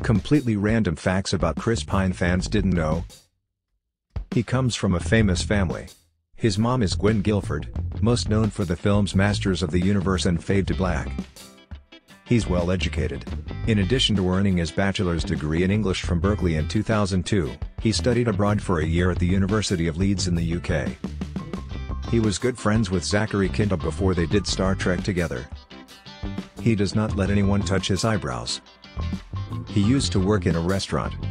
Completely random facts about Chris Pine fans didn't know. He comes from a famous family. His mom is Gwen Gilford, most known for the films Masters of the Universe and Fade to Black. He's well educated. In addition to earning his bachelor's degree in English from Berkeley in 2002, he studied abroad for a year at the University of Leeds in the UK. He was good friends with Zachary Quinto before they did Star Trek together. He does not let anyone touch his eyebrows. He used to work in a restaurant,